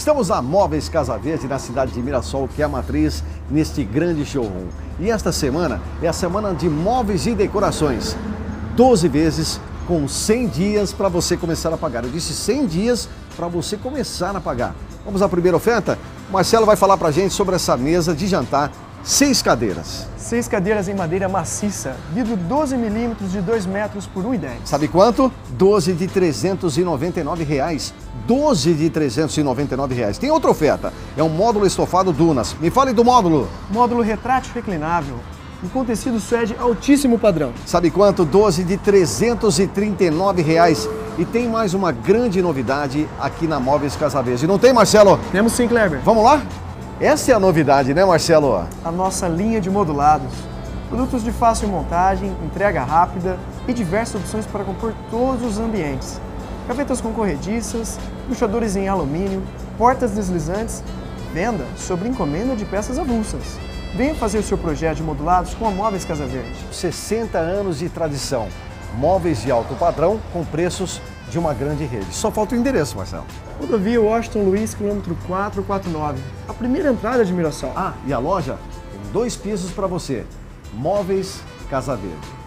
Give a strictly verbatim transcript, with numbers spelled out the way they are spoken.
Estamos na Móveis Casa Verde, na cidade de Mirassol, que é a matriz neste grande showroom. E esta semana é a semana de móveis e decorações. doze vezes com cem dias para você começar a pagar. Eu disse cem dias para você começar a pagar. Vamos à primeira oferta? O Marcelo vai falar para a gente sobre essa mesa de jantar. Seis cadeiras. Seis cadeiras em madeira maciça, vidro doze milímetros de dois metros por um e dez. Sabe quanto? doze de trezentos e noventa e nove reais. doze de trezentos e noventa e nove reais. Tem outra oferta. É um módulo estofado Dunas. Me fale do módulo. Módulo retrátil reclinável, com tecido suede altíssimo padrão. Sabe quanto? doze de trezentos e trinta e nove reais. E tem mais uma grande novidade aqui na Móveis Casa Verde. Não tem, Marcelo? Temos sim, Kleber. Vamos lá? Essa é a novidade, né, Marcelo? A nossa linha de modulados. Produtos de fácil montagem, entrega rápida e diversas opções para compor todos os ambientes. Gavetas com corrediças, puxadores em alumínio, portas deslizantes, venda sobre encomenda de peças avulsas. Venha fazer o seu projeto de modulados com a Móveis Casa Verde. sessenta anos de tradição. Móveis de alto padrão com preços de uma grande rede. Só falta o endereço, Marcelo. Rodovia Washington Luiz, quilômetro quatrocentos e quarenta e nove. A primeira entrada de Mirassol. Ah, e a loja tem dois pisos para você. Móveis Casa Verde.